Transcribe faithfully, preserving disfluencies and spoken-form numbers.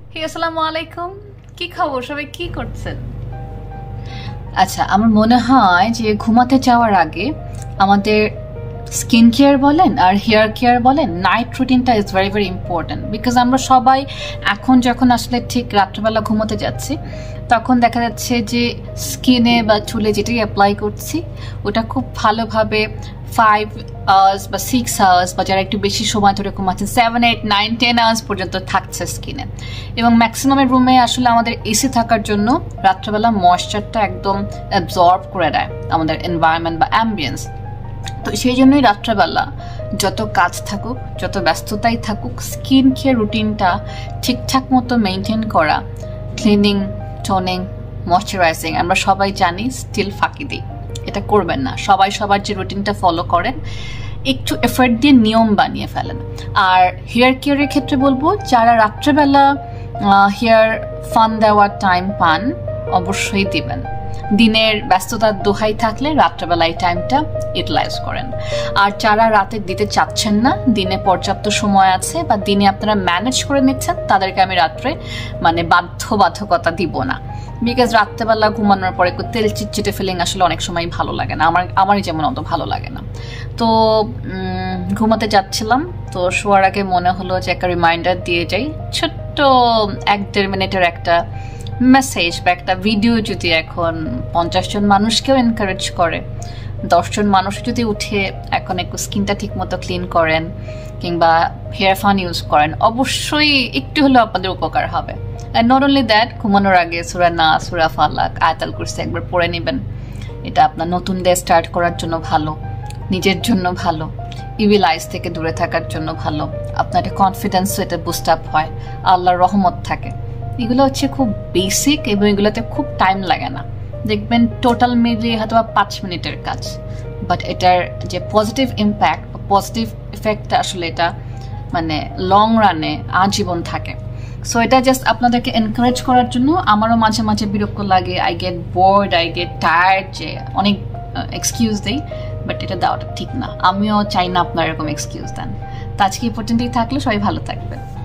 হে আসসালামু আলাইকুম, কি খবর? সবাই কি করছেন? আচ্ছা, আমার মনে হয় যে ঘুমাতে যাওয়ার আগে আমাদের স্কিন কেয়ার বলেন আর হেয়ার কেয়ার বলেন, নাইট রুটিনটা is very very important. Because আমরা সবাই এখন যখন আসলে ঠিক রাত্রেবেলা ঘুমোতে যাচ্ছি, তখন দেখা যাচ্ছে যে স্কিনে বা চুলে যেটাই অ্যাপ্লাই করছি ওটা খুব ভালোভাবে ফাইভ আওয়ার্স বা সিক্স আওয়ার্স বা যারা একটু বেশি সময় ধরে ঘুমাচ্ছে seven eight nine ten hours পর্যন্ত থাকছে স্কিনে। এবং ম্যাক্সিমামের রুমে আসলে আমাদের এসি থাকার জন্য রাত্রেবেলা ময়েশ্চারটা একদম অ্যাবজর্ব করে দেয় আমাদের এনভায়রনমেন্ট বা অ্যাম্বিয়েন্স। তো সেই জন্যই রাত্রেবেলা যত কাজ থাকুক, যত ব্যস্ততাই থাকুক, স্কিন কেয়ার রুটিনটা ঠিকঠাক মতো মেনটেন করা, ক্লিনিং, টোনিং, ময়শ্চারাইজিং আমরা সবাই জানি, স্টিল ফাঁকি দিই। এটা করবেন না। সবাই সবার যে রুটিনটা ফলো করেন একটু এফর্ট দিয়ে নিয়ম বানিয়ে ফেলেন। আর হেয়ার কেয়ারের ক্ষেত্রে বলবো, যারা রাত্রেবেলা হেয়ার ফান দেওয়ার টাইম পান অবশ্যই দিবেন। দিনের ব্যস্ততার দোহাই থাকলে রাত্রেবেলা এই টাইমটা ইউটিলাইজ করেন। আর যারা রাতে দিতে চাচ্ছেন না, দিনে পর্যাপ্ত সময় আছে বা দিনে আপনারা ম্যানেজ করে নিচ্ছেন, তাদেরকে আমি রাত্রে মানে বাধ্যবাধকতা দিব না। বিকজ রাত্রেবেলা ঘুমানোর পরে একটু তেল চিটচিটে ফিলিং আসলে অনেক সময় ভালো লাগে না, আমার আমারই যেমন অত ভালো লাগে না। তো ঘুমাতে যাচ্ছিলাম, তো শোয়ার আগে মনে হলো যে একটা রিমাইন্ডার দিয়ে যাই, ছোট্ট এক দেড় মিনিটের একটা মেসেজ বা একটা ভিডিও যদি এখন পঞ্চাশ জন মানুষকেও এনকারেজ করে, দশজন মানুষ যদি উঠে এখন একটু স্কিনটা ঠিক মতো ক্লিন করেন কিংবা হেয়ার ফান ইউজ করেন, অবশ্যই একটু হলেও আপনাদের উপকার হবে। অ্যান্ড নট অনলি দ্যাট, ঘুমানোর আগে সূরা নাস, সূরা ফালাক, আয়াতুল কুরসি একবার পড়ে নেবেন। এটা আপনার নতুন ডে স্টার্ট করার জন্য ভালো, নিজের জন্য ভালো, ইভিল আইস থেকে দূরে থাকার জন্য ভালো, আপনার একটা কনফিডেন্সও এটা বুস্ট আপ হয়, আল্লাহর রহমত থাকে। এগুলো হচ্ছে খুব বেসিক এবং এগুলোতে খুব টাইম লাগে না। দেখবেন টোটাল মিলিয়ে হয়তো বা পাঁচ মিনিটের কাজ, বাট এটার যে পজিটিভ ইম্প্যাক্ট, পজিটিভ ইফেক্টটা আসলে এটা মানে লং রানে আজীবন থাকে। সো এটা জাস্ট আপনাদেরকে এনকারেজ করার জন্য। আমারও মাঝে মাঝে বিরক্ত লাগে, I get bored, I get tired, যে অনেক এক্সকিউজ দেই, বাট এটা দেওয়াটা ঠিক না। আমিও চাই না আপনারা এরকম এক্সকিউজ দেন। তো আজকে এই পর্যন্তই থাকলে সবাই ভালো থাকবেন।